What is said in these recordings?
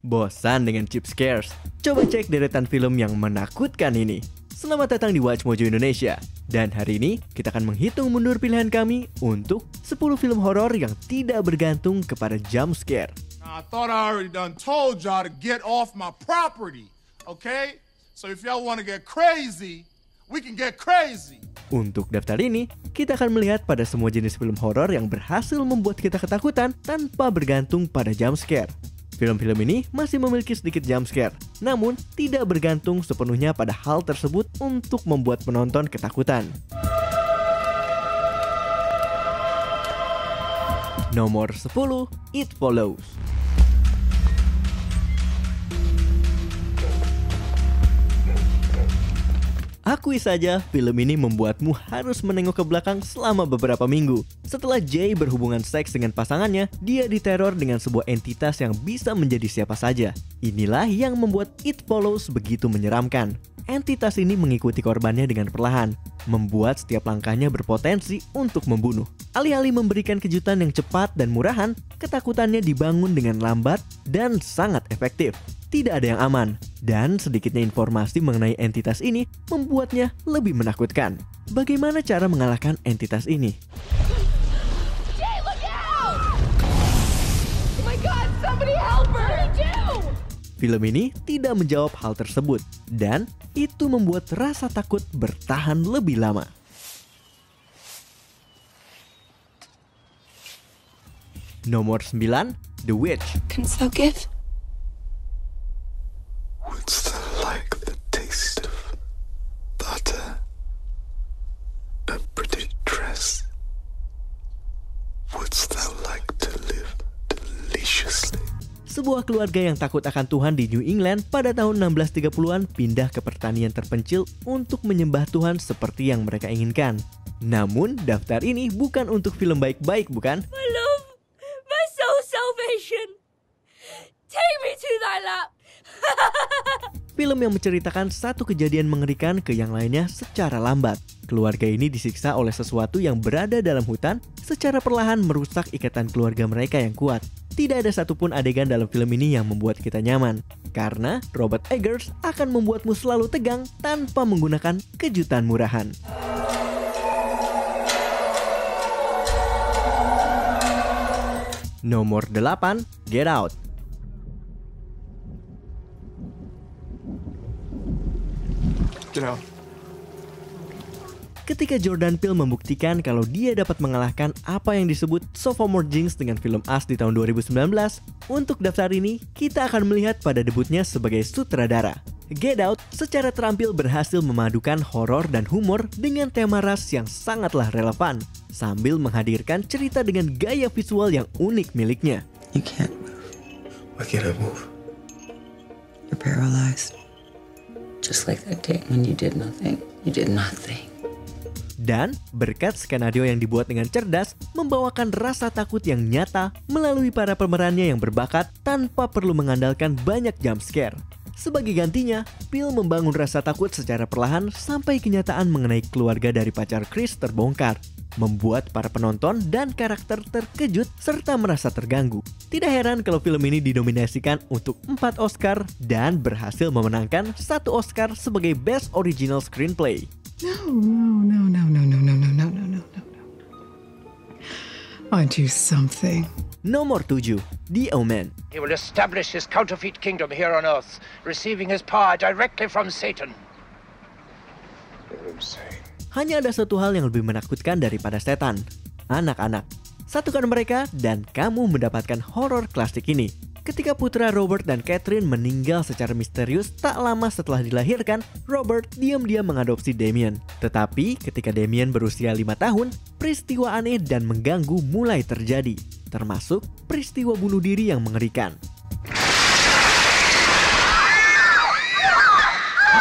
Bosan dengan cheap scares? Coba cek deretan film yang menakutkan ini. Selamat datang di Watch Mojo Indonesia. Dan hari ini kita akan menghitung mundur pilihan kami untuk 10 film horor yang tidak bergantung kepada jump scare. I thought I already done told y'all to get off my property, okay? So if y'all want to get crazy, we can get crazy. Untuk daftar ini, kita akan melihat pada semua jenis film horor yang berhasil membuat kita ketakutan tanpa bergantung pada jump scare. Film-film ini masih memiliki sedikit jump scare, namun tidak bergantung sepenuhnya pada hal tersebut untuk membuat penonton ketakutan. Nomor 10, It Follows. Akui saja, film ini membuatmu harus menengok ke belakang selama beberapa minggu. Setelah Jay berhubungan seks dengan pasangannya, dia diteror dengan sebuah entitas yang bisa menjadi siapa saja. Inilah yang membuat It Follows begitu menyeramkan. Entitas ini mengikuti korbannya dengan perlahan, membuat setiap langkahnya berpotensi untuk membunuh. Alih-alih memberikan kejutan yang cepat dan murahan, ketakutannya dibangun dengan lambat dan sangat efektif. Tidak ada yang aman, dan sedikitnya informasi mengenai entitas ini membuatnya lebih menakutkan. Bagaimana cara mengalahkan entitas ini? Jay, look out! Oh my God, somebody help her! What did he do? Film ini tidak menjawab hal tersebut, dan itu membuat rasa takut bertahan lebih lama. Nomor 9, The Witch. Can forgive. Wouldst thou like the taste of butter? A pretty dress? Wouldst thou like to live deliciously? Sebuah keluarga yang takut akan Tuhan di New England pada tahun 1630-an pindah ke pertanian terpencil untuk menyembah Tuhan seperti yang mereka inginkan. Namun, daftar ini bukan untuk film baik-baik, bukan? My love, my soul salvation. Take me to thy lap. Film yang menceritakan satu kejadian mengerikan ke yang lainnya secara lambat. Keluarga ini disiksa oleh sesuatu yang berada dalam hutan, secara perlahan merusak ikatan keluarga mereka yang kuat. Tidak ada satupun adegan dalam film ini yang membuat kita nyaman, karena Robert Eggers akan membuatmu selalu tegang tanpa menggunakan kejutan murahan. Nomor 8, Get Out. Get out. Ketika Jordan Peele membuktikan kalau dia dapat mengalahkan apa yang disebut sophomore jinx dengan film Us di tahun 2019, untuk daftar ini kita akan melihat pada debutnya sebagai sutradara. Get Out secara terampil berhasil memadukan horor dan humor dengan tema ras yang sangatlah relevan, sambil menghadirkan cerita dengan gaya visual yang unik miliknya. You can't move. Why can't I move? You're paralyzed. Just like that day when you did nothing. You did nothing. Dan berkat skenario yang dibuat dengan cerdas, membawakan rasa takut yang nyata melalui para pemerannya yang berbakat tanpa perlu mengandalkan banyak jump scare. Sebagai gantinya, Peele membangun rasa takut secara perlahan sampai kenyataan mengenai keluarga dari pacar Chris terbongkar, membuat para penonton dan karakter terkejut serta merasa terganggu. Tidak heran kalau film ini dinominasikan untuk 4 Oscar dan berhasil memenangkan 1 Oscar sebagai Best Original Screenplay. No. I do something. Nomor 7, The Omen. He will establish his counterfeit kingdom here on Earth, receiving his power directly from Satan. Hanya ada satu hal yang lebih menakutkan daripada setan, anak-anak. Satukan mereka dan kamu mendapatkan horor klasik ini. Ketika putra Robert dan Catherine meninggal secara misterius tak lama setelah dilahirkan, Robert diam-diam mengadopsi Damien. Tetapi ketika Damien berusia 5 tahun, peristiwa aneh dan mengganggu mulai terjadi, termasuk peristiwa bunuh diri yang mengerikan.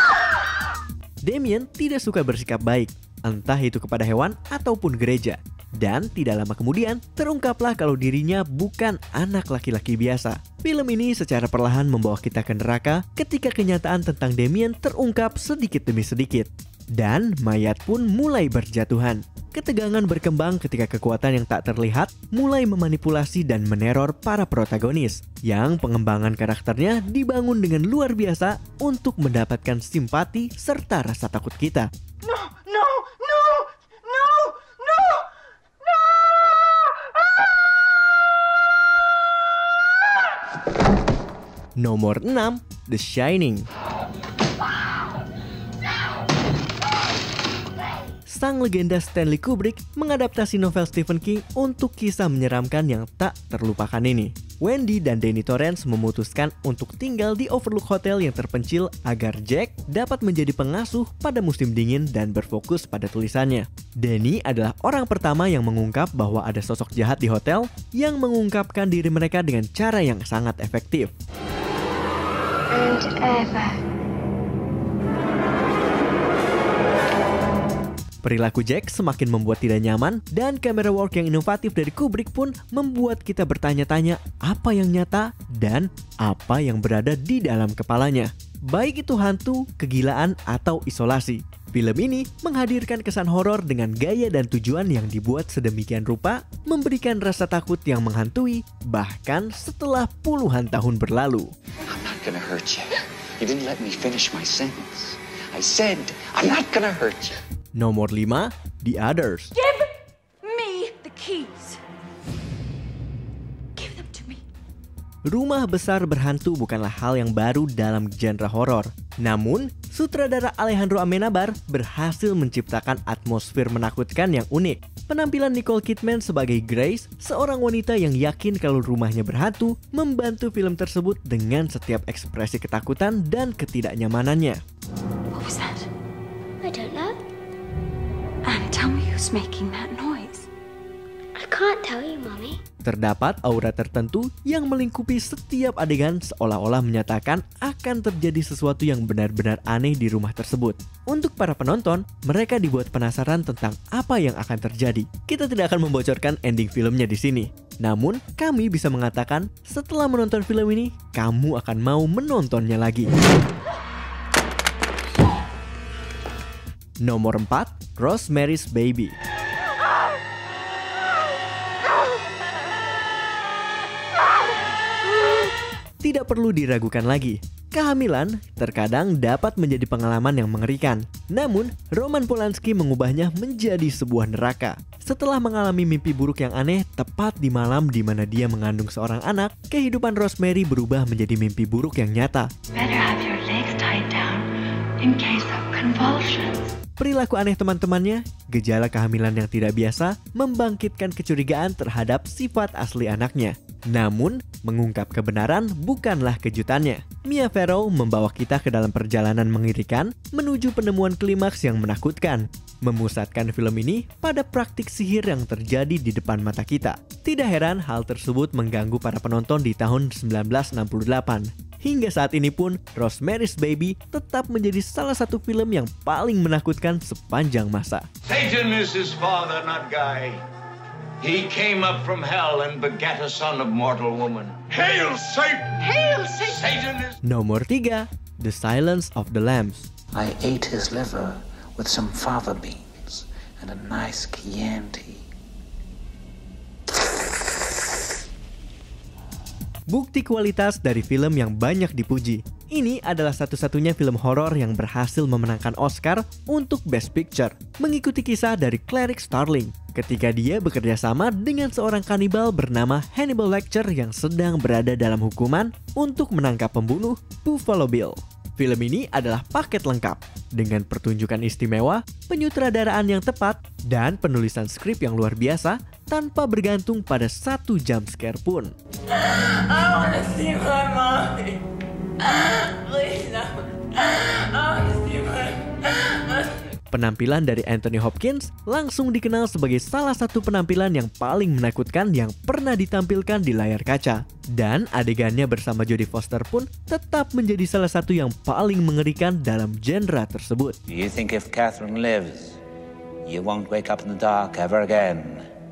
Damien tidak suka bersikap baik, entah itu kepada hewan ataupun gereja. Dan tidak lama kemudian, terungkaplah kalau dirinya bukan anak laki-laki biasa. Film ini secara perlahan membawa kita ke neraka ketika kenyataan tentang Damien terungkap sedikit demi sedikit. Dan mayat pun mulai berjatuhan. Ketegangan berkembang ketika kekuatan yang tak terlihat mulai memanipulasi dan meneror para protagonis, yang pengembangan karakternya dibangun dengan luar biasa untuk mendapatkan simpati serta rasa takut kita. Nomor 6, The Shining. Sang legenda Stanley Kubrick mengadaptasi novel Stephen King untuk kisah menyeramkan yang tak terlupakan ini. Wendy dan Danny Torrance memutuskan untuk tinggal di Overlook Hotel yang terpencil agar Jack dapat menjadi pengasuh pada musim dingin dan berfokus pada tulisannya. Danny adalah orang pertama yang mengungkap bahwa ada sosok jahat di hotel yang mengungkapkan diri mereka dengan cara yang sangat efektif. And ever. Perilaku Jack semakin membuat tidak nyaman dan camera work yang inovatif dari Kubrick pun membuat kita bertanya-tanya apa yang nyata dan apa yang berada di dalam kepalanya. Baik itu hantu, kegilaan, atau isolasi. Film ini menghadirkan kesan horor dengan gaya dan tujuan yang dibuat sedemikian rupa, memberikan rasa takut yang menghantui bahkan setelah puluhan tahun berlalu. I'm not gonna hurt you. You didn't let me finish my sentence. I said I'm not gonna hurt you. Nomor 5, The Others. Give me the keys. Give them to me. Rumah besar berhantu bukanlah hal yang baru dalam genre horor. Namun, sutradara Alejandro Amenabar berhasil menciptakan atmosfer menakutkan yang unik. Penampilan Nicole Kidman sebagai Grace, seorang wanita yang yakin kalau rumahnya berhantu, membantu film tersebut dengan setiap ekspresi ketakutan dan ketidaknyamanannya. What was that? I don't know. And tell me who's making that noise. I can't tell you, Mommy. Terdapat aura tertentu yang melingkupi setiap adegan seolah-olah menyatakan akan terjadi sesuatu yang benar-benar aneh di rumah tersebut. Untuk para penonton, mereka dibuat penasaran tentang apa yang akan terjadi. Kita tidak akan membocorkan ending filmnya di sini. Namun, kami bisa mengatakan setelah menonton film ini, kamu akan mau menontonnya lagi. Nomor 4, Rosemary's Baby. Tidak perlu diragukan lagi, kehamilan terkadang dapat menjadi pengalaman yang mengerikan. Namun, Roman Polanski mengubahnya menjadi sebuah neraka. Setelah mengalami mimpi buruk yang aneh tepat di malam di mana dia mengandung seorang anak, kehidupan Rosemary berubah menjadi mimpi buruk yang nyata. Better have your legs tied down in case of convulsions. Perilaku aneh teman-temannya, gejala kehamilan yang tidak biasa, membangkitkan kecurigaan terhadap sifat asli anaknya. Namun, mengungkap kebenaran bukanlah kejutannya. Mia Farrow membawa kita ke dalam perjalanan mengerikan menuju penemuan klimaks yang menakutkan. Memusatkan film ini pada praktik sihir yang terjadi di depan mata kita. Tidak heran hal tersebut mengganggu para penonton di tahun 1968. Hingga saat ini pun, Rosemary's Baby tetap menjadi salah satu film yang paling menakutkan sepanjang masa. Satan is his father, not Guy. He came up from hell and begat a son of mortal woman. Hail Satan! Hail Satan! Satan is... Nomor 3, The Silence of the Lambs. I ate his liver with some fava beans and a nice Chianti. Bukti kualitas dari film yang banyak dipuji. Ini adalah satu-satunya film horor yang berhasil memenangkan Oscar untuk Best Picture, mengikuti kisah dari Clarice Starling ketika dia bekerja sama dengan seorang kanibal bernama Hannibal Lecter yang sedang berada dalam hukuman untuk menangkap pembunuh Buffalo Bill. Film ini adalah paket lengkap dengan pertunjukan istimewa, penyutradaraan yang tepat, dan penulisan skrip yang luar biasa tanpa bergantung pada satu jump scare pun. I wanna see my mommy. Please no. I wanna see my... Penampilan dari Anthony Hopkins langsung dikenal sebagai salah satu penampilan yang paling menakutkan yang pernah ditampilkan di layar kaca. Dan adegannya bersama Jodie Foster pun tetap menjadi salah satu yang paling mengerikan dalam genre tersebut. Do you think if Catherine lives, you won't wake up in the dark ever again?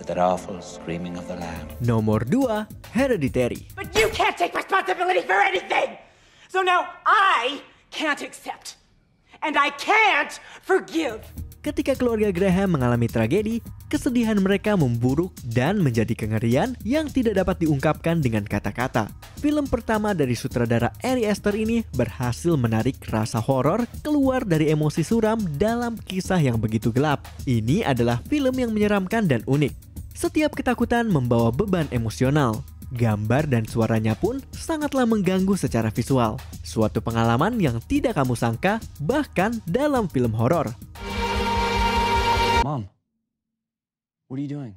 that awful screaming of the lamb. Nomor 2, Hereditary. But you can't take responsibility for anything! So now I can't accept. And I can't forgive. Ketika keluarga Graham mengalami tragedi, kesedihan mereka memburuk dan menjadi kengerian yang tidak dapat diungkapkan dengan kata-kata. Film pertama dari sutradara Ari Aster ini berhasil menarik rasa horor keluar dari emosi suram dalam kisah yang begitu gelap. Ini adalah film yang menyeramkan dan unik. Setiap ketakutan membawa beban emosional. Gambar dan suaranya pun sangatlah mengganggu secara visual. Suatu pengalaman yang tidak kamu sangka bahkan dalam film horor. Mom, what are you doing?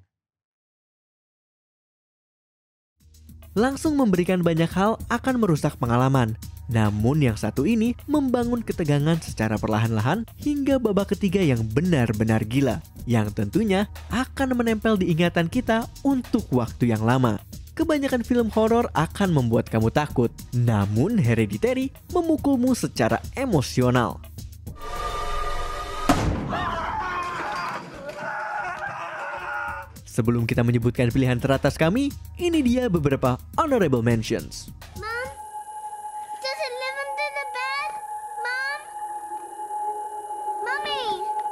Langsung memberikan banyak hal akan merusak pengalaman. Namun yang satu ini membangun ketegangan secara perlahan-lahan hingga babak ketiga yang benar-benar gila. Yang tentunya akan menempel di ingatan kita untuk waktu yang lama. Kebanyakan film horor akan membuat kamu takut. Namun Hereditary memukulmu secara emosional. Sebelum kita menyebutkan pilihan teratas kami, ini dia beberapa honorable mentions. Mom? Does it live under the bed? Mom? Mommy?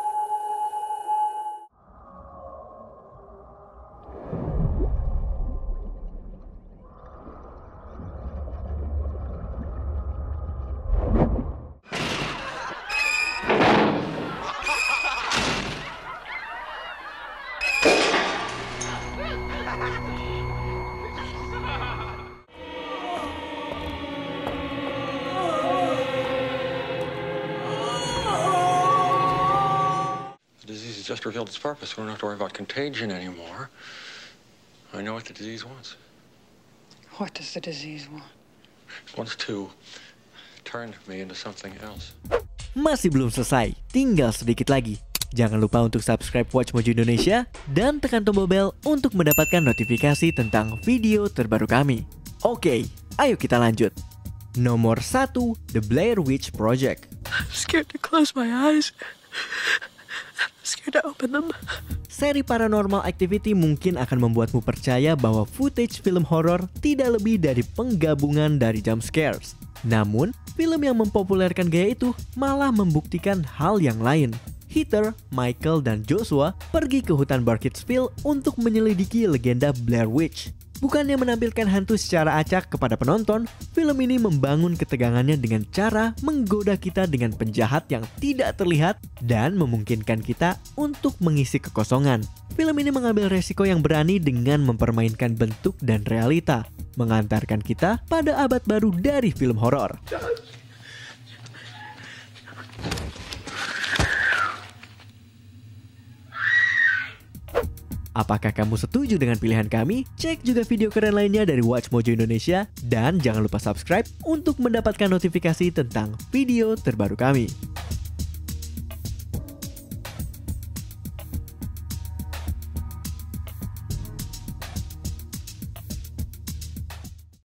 Just revealed its purpose. We don't have to worry about contagion anymore. I know what the disease wants. What does the disease want? It wants to turn me into something else. Masih belum selesai, tinggal sedikit lagi. Jangan lupa untuk subscribe Watch Mojo Indonesia dan tekan tombol bel untuk mendapatkan notifikasi tentang video terbaru kami. Oke, ayo kita lanjut. Nomor 1, The Blair Witch Project. I'm scared to close my eyes. Scared to open them. Seri Paranormal Activity mungkin akan membuatmu percaya bahwa footage film horor tidak lebih dari penggabungan dari jump scares. Namun, film yang mempopulerkan gaya itu malah membuktikan hal yang lain. Heather, Michael, dan Joshua pergi ke hutan Burkittsville untuk menyelidiki legenda Blair Witch. Bukannya menampilkan hantu secara acak kepada penonton, film ini membangun ketegangannya dengan cara menggoda kita dengan penjahat yang tidak terlihat dan memungkinkan kita untuk mengisi kekosongan. Film ini mengambil resiko yang berani dengan mempermainkan bentuk dan realita, mengantarkan kita pada abad baru dari film horor. Apakah kamu setuju dengan pilihan kami? Cek juga video keren lainnya dari Watch Mojo Indonesia dan jangan lupa subscribe untuk mendapatkan notifikasi tentang video terbaru kami.